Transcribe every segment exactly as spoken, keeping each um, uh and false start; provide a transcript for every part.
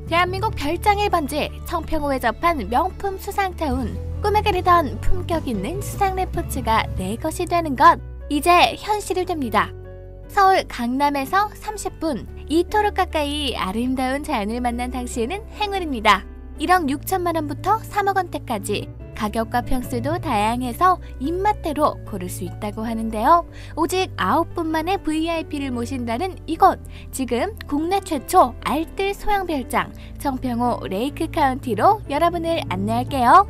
대한민국 별장의 번지 청평호에 접한 명품 수상타운. 꿈에 그리던 품격 있는 수상 레포츠가 내 것이 되는 것, 이제 현실이 됩니다. 서울 강남에서 삼십 분, 이토록 가까이 아름다운 자연을 만난 당신은 행운입니다. 일억 육천만 원부터 삼억 원대까지 가격과 평수도 다양해서 입맛대로 고를 수 있다고 하는데요. 오직 아홉 분만의 브이아이피를 모신다는 이곳, 지금 국내 최초 알뜰 소형 별장 청평호 레이크 카운티로 여러분을 안내할게요.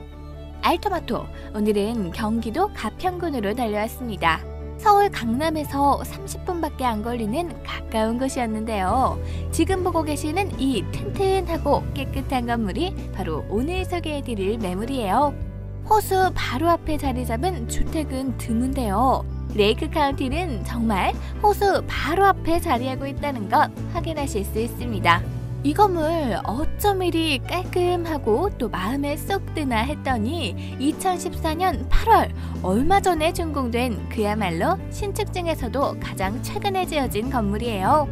알토마토, 오늘은 경기도 가평군으로 달려왔습니다. 서울 강남에서 삼십 분밖에 안 걸리는 가까운 곳이었는데요. 지금 보고 계시는 이 튼튼하고 깨끗한 건물이 바로 오늘 소개해드릴 매물이에요. 호수 바로 앞에 자리 잡은 주택은 드문데요. 레이크 카운티는 정말 호수 바로 앞에 자리하고 있다는 것 확인하실 수 있습니다. 이 건물 어쩜 이리 깔끔하고 또 마음에 쏙 드나 했더니 이천십사 년 팔월, 얼마 전에 준공된 그야말로 신축 중에서도 가장 최근에 지어진 건물이에요.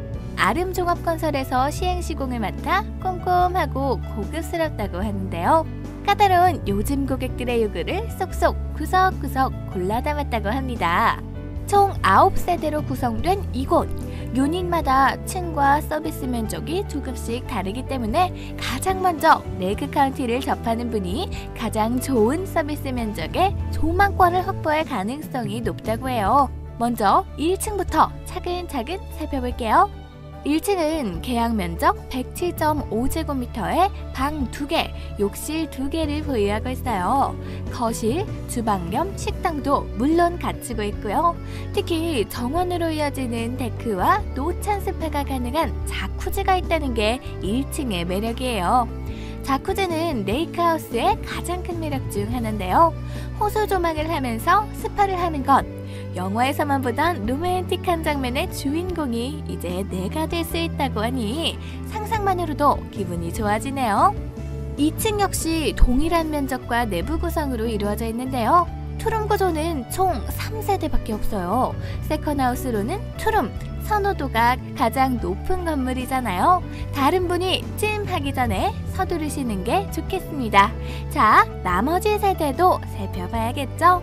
아름종합건설에서 시행시공을 맡아 꼼꼼하고 고급스럽다고 하는데요. 까다로운 요즘 고객들의 요구를 쏙쏙 구석구석 골라 담았다고 합니다. 총 아홉 세대로 구성된 이곳, 유닛마다 층과 서비스 면적이 조금씩 다르기 때문에 가장 먼저 레이크 카운티를 접하는 분이 가장 좋은 서비스 면적의 조망권을 확보할 가능성이 높다고 해요. 먼저 일 층부터 차근차근 살펴볼게요. 일 층은 계약 면적 백칠 점 오 제곱미터에 방 두 개, 욕실 두 개를 보유하고 있어요. 거실, 주방 겸 식당도 물론 갖추고 있고요. 특히 정원으로 이어지는 데크와 노천 스파가 가능한 자쿠지가 있다는 게 일 층의 매력이에요. 자쿠지는 레이크하우스의 가장 큰 매력 중 하나인데요. 호수 조망을 하면서 스파를 하는 것, 영화에서만 보던 로맨틱한 장면의 주인공이 이제 내가 될 수 있다고 하니 상상만으로도 기분이 좋아지네요. 이 층 역시 동일한 면적과 내부 구성으로 이루어져 있는데요. 투룸 구조는 총 삼 세대밖에 없어요. 세컨하우스로는 투룸, 선호도가 가장 높은 건물이잖아요. 다른 분이 찜하기 전에 서두르시는 게 좋겠습니다. 자, 나머지 세대도 살펴봐야겠죠?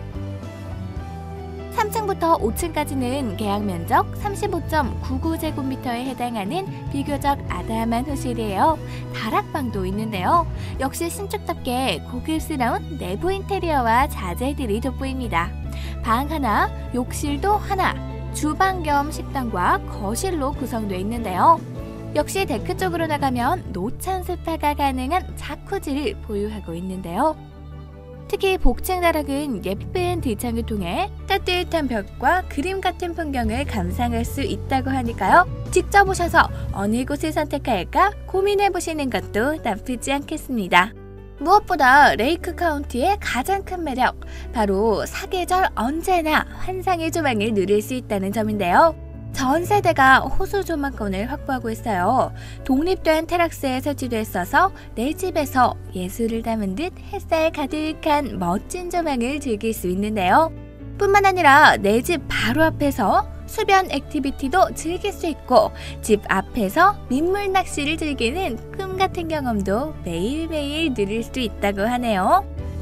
삼 층부터 오 층까지는 계약 면적 삼십오 점 구구 제곱미터에 해당하는 비교적 아담한 호실이에요. 다락방도 있는데요. 역시 신축답게 고급스러운 내부 인테리어와 자재들이 돋보입니다. 방 하나, 욕실도 하나, 주방 겸 식당과 거실로 구성되어 있는데요. 역시 데크 쪽으로 나가면 노천 스파가 가능한 자쿠지를 보유하고 있는데요. 특히 복층 다락은 예쁜 뒤창을 통해 따뜻한 벽과 그림 같은 풍경을 감상할 수 있다고 하니까요. 직접 오셔서 어느 곳을 선택할까 고민해보시는 것도 나쁘지 않겠습니다. 무엇보다 레이크 카운티의 가장 큰 매력, 바로 사계절 언제나 환상의 조망을 누릴 수 있다는 점인데요. 전 세대가 호수 조망권을 확보하고 있어요. 독립된 테라스에 설치돼 있어서 내 집에서 예술을 담은 듯 햇살 가득한 멋진 조망을 즐길 수 있는데요. 뿐만 아니라 내 집 바로 앞에서 수변 액티비티도 즐길 수 있고 집 앞에서 민물 낚시를 즐기는 꿈 같은 경험도 매일매일 누릴 수 있다고 하네요.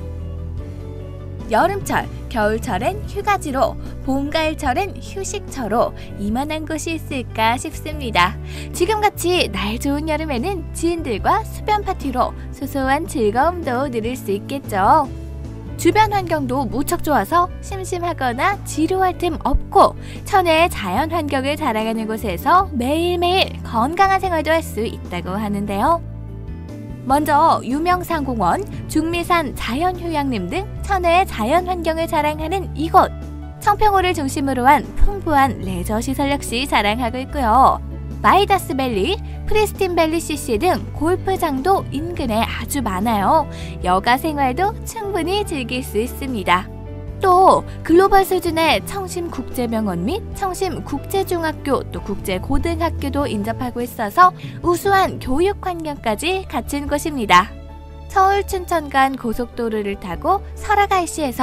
여름철, 겨울철엔 휴가지로, 봄, 가을철엔 휴식처로 이만한 곳이 있을까 싶습니다. 지금같이 날 좋은 여름에는 지인들과 수변 파티로 소소한 즐거움도 누릴 수 있겠죠. 주변 환경도 무척 좋아서 심심하거나 지루할 틈 없고 천혜의 자연 환경을 자랑하는 곳에서 매일매일 건강한 생활도 할 수 있다고 하는데요. 먼저 유명산공원, 중미산 자연휴양림 등 천혜의 자연 환경을 자랑하는 이곳, 청평호를 중심으로 한 풍부한 레저 시설 역시 자랑하고 있고요. 마이다스밸리, 프리스틴밸리 씨씨 등 골프장도 인근에 아주 많아요. 여가 생활도 충분히 즐길 수 있습니다. 또 글로벌 수준의 청심국제병원 및 청심국제중학교 또 국제고등학교도 인접하고 있어서 우수한 교육 환경까지 갖춘 곳입니다. 서울 춘천 간 고속도로를 타고 설악아이씨에서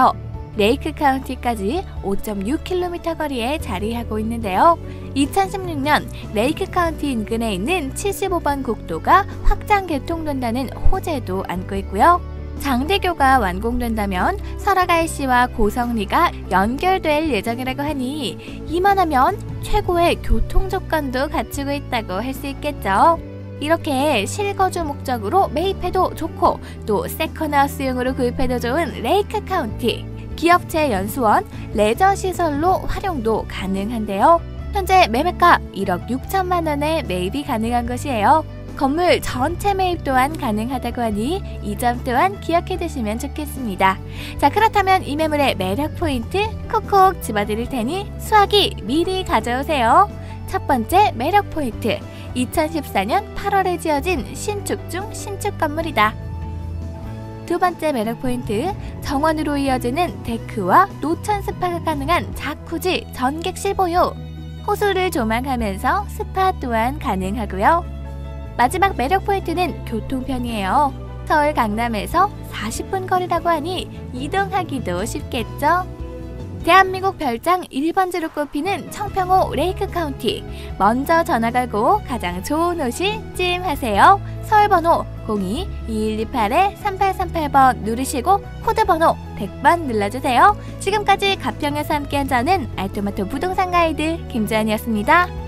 레이크 카운티까지 오 점 육 킬로미터 거리에 자리하고 있는데요. 이천십육 년 레이크 카운티 인근에 있는 칠십오 번 국도가 확장 개통된다는 호재도 안고 있고요. 장대교가 완공된다면 설악아이씨와 고성리가 연결될 예정이라고 하니 이만하면 최고의 교통 조건도 갖추고 있다고 할 수 있겠죠. 이렇게 실거주 목적으로 매입해도 좋고 또 세컨하우스용으로 구입해도 좋은 레이크 카운티. 기업체 연수원, 레저 시설로 활용도 가능한데요. 현재 매매가 일억 육천만 원에 매입이 가능한 것이에요. 건물 전체 매입 또한 가능하다고 하니 이 점 또한 기억해 두시면 좋겠습니다. 자, 그렇다면 이 매물의 매력 포인트 콕콕 집어드릴 테니 수학이 미리 가져오세요. 첫 번째 매력 포인트, 이천십사 년 팔월에 지어진 신축 중 신축 건물이다. 두 번째 매력 포인트, 정원으로 이어지는 데크와 노천 스파가 가능한 자쿠지 전객실 보유. 호수를 조망하면서 스파 또한 가능하고요. 마지막 매력 포인트는 교통편이에요. 서울 강남에서 사십 분 거리라고 하니 이동하기도 쉽겠죠? 대한민국 별장 일 번지로 꼽히는 청평호 레이크 카운티. 먼저 전화 걸고 가장 좋은 옷이 찜하세요. 서울번호 공이 이일이팔 삼팔삼팔 번 누르시고 코드번호 백 번 눌러주세요. 지금까지 가평에서 함께한 저는 알토마토 부동산 가이드 김주환이었습니다.